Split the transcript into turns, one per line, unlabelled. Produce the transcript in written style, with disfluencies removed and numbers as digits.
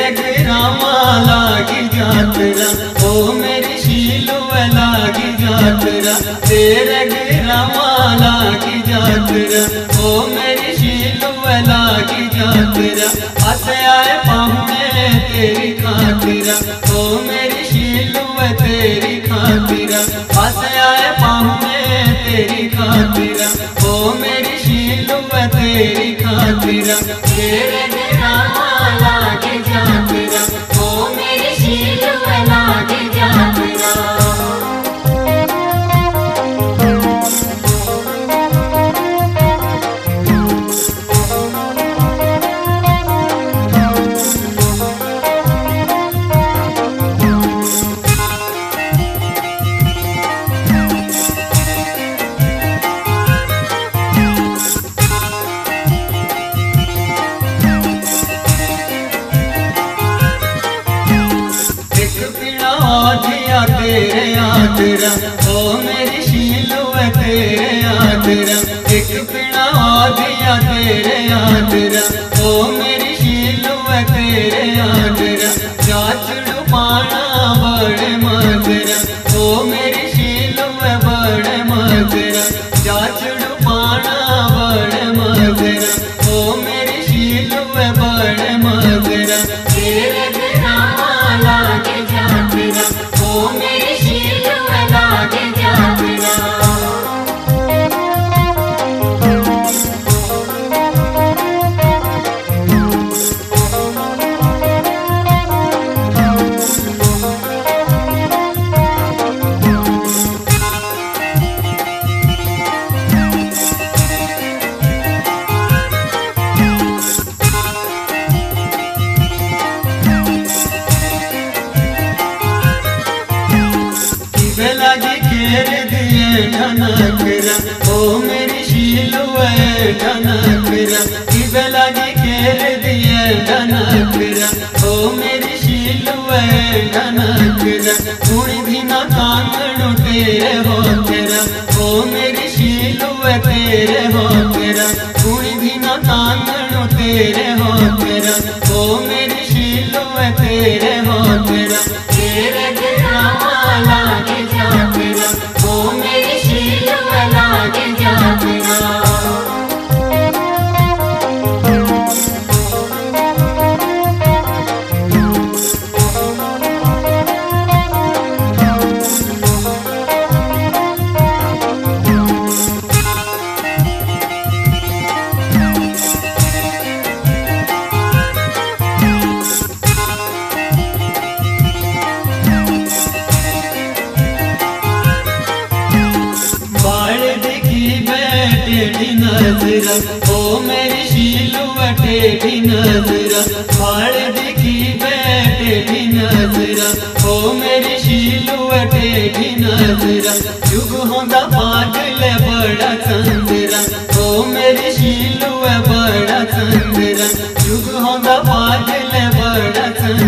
ग्रामा लागी जातरा, ओ मेरी शीलो लागी जातरा, तेरे ग्रामा लागी जातरा, ओ मेरी शीलो लागी जातरा। हस आए पाहुने तेरी खातिरा, ओ मेरी शीलो तेरी खातिरा, हस आए पाहुने तेरी खातिरा, ओ मेरी शीलो तेरी खातिरा। तेरे ग्रामा लागी जातरा, ओ मेरी शीलो लागी जातरा। तेरे आदरा, ओ मेरी शीलो तेरे आदरा, एक पिना दिया तेरे आदरा, ओ मेरी शीलो तेरे आदरा। चाचड़ू पाना बड़े मजरा, ओ मेरी शीलो बड़े मजरा, चाचड़ू पाना बड़े मजरा, ओ मेरी शीलो बड़े मजरा। तेरे ग्रामा लागे जातरा, ओ मेरी शीलो लागे जातरा। लागी घेर दिए ढनकरा, ओ मेरी शीलो ढनकरा, किबे लागी घेर दिए ढनकरा, ओ मेरी शीलो ढनकरा। कुणी भी ना कांगड़ू तेरे हो तेरा, ओ मेरी शीलो तेरे हो तेरा, कुणी भी ना कांगड़ू तेरे हो तेरा, ओ मेरी शीलो तेरे हो तेरा। तेरे ग्रामा लागे जातरा, ओ मेरी शीलो लागे जातरा। टेढ़ी नजरा, ओ मेरी शीलो टेढ़ी नजरा, फाड़ देखी टेढ़ी नजरा, ओ मेरी शीलो टेढ़ी नजरा। जुग होंदा पागल बड़ा चंदरा, ओ मेरी शीलो बड़ा चंदरा, जुग होंदा पागल बड़ा चंदरा।